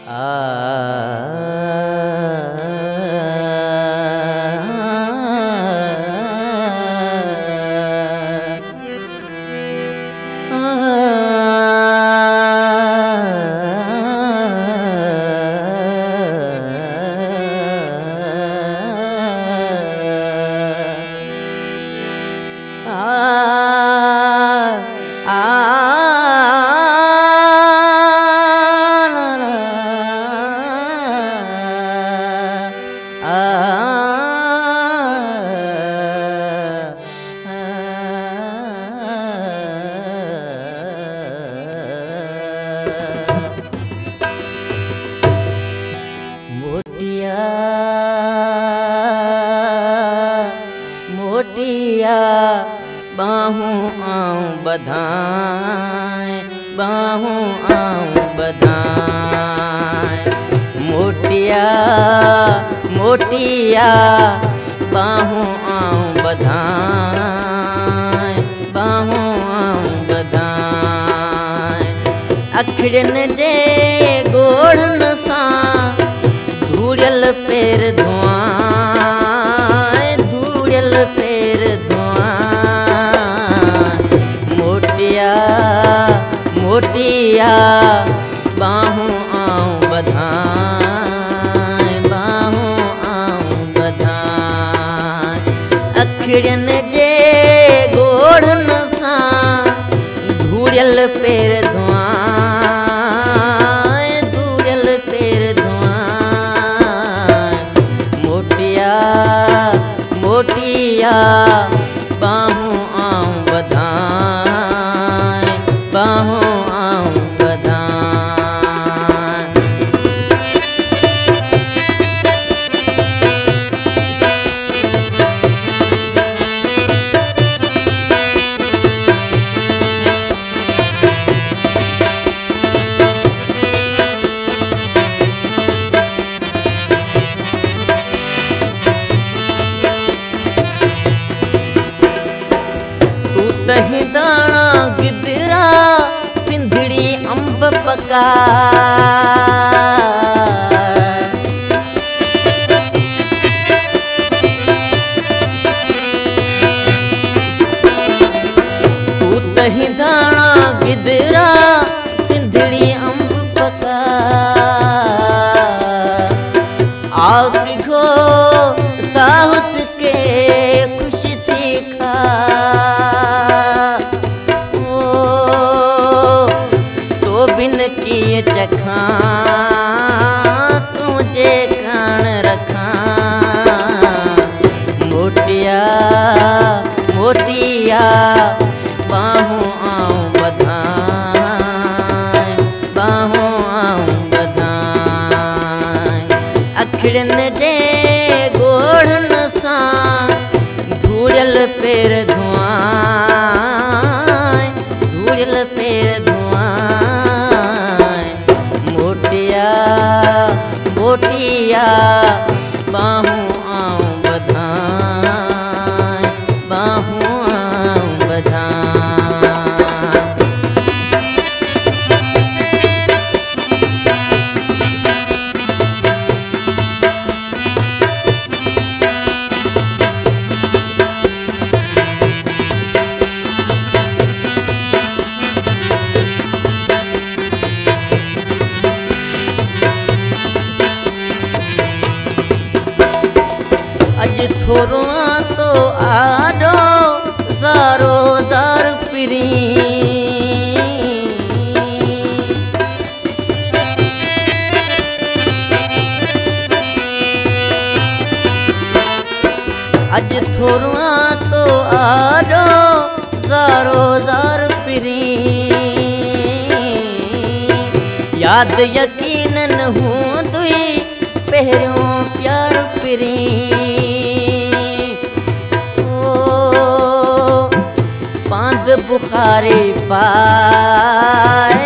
मोटिया बाहूं आऊं बधाए, बाहूं आऊं बधाए। मोटिया मोटिया बाहूं आऊं बधाए, बाहूं आऊं बधाए। अखड़न जे गोढ़न सां धूड़ियल पेर धुआं, धूड़ियल पेर धुआं। मोटिया मोटिया बाहूं आऊं बधाए, बाहूं आऊं बधाए। अखड़न जे गोढ़न सां धूड़ियल पेर धुआं, धूड़ियल पेर धुआं। मोटिया मोटिया बाहूं आऊं बधाए, बाहूं आऊं बधाए। तही दाना गिदरा सिंधड़ी अंब पका। तू तही दाना गिदरा सिंधड़ी अंब पका। आओ सिखो साहस के खुश थी खा। बिन किए चखा तुझे कान रखा। मोटिया मोटिया बाहूं आऊं बधाए, बाहूं आऊं बधाए। अखड़न जे गोढ़न सां धूड़ियल पेर धुआं, धूड़ियल पेर धुआं। मोटिया मोटिया बाहूं आऊं बधाए, बाहूं आऊं बधाए। अज थोरो तो आडो ज़ारो ज़ार पिरी। अज थोरो तो आडो ज़ारो ज़ार पिरी। याद यकीनन हूंदुई पहिरियों प्यार पिरी। पांद बुखारी पाए